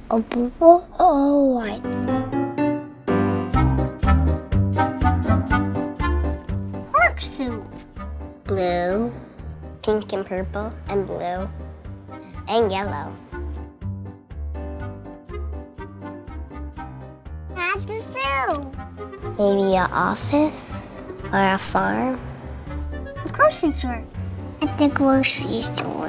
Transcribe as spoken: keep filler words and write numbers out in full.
A purple or white? Work suit. Blue, pink and purple, and blue, and yellow. At the zoo. Maybe an office or a farm. A grocery store. At the grocery store.